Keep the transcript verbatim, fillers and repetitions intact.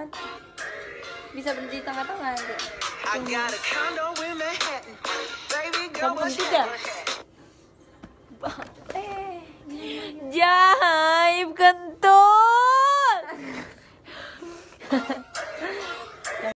banget. Bisa berhenti di tengah-tengah. I got a condo in Manhattan. Baby girl, Kamu what's juga? happening?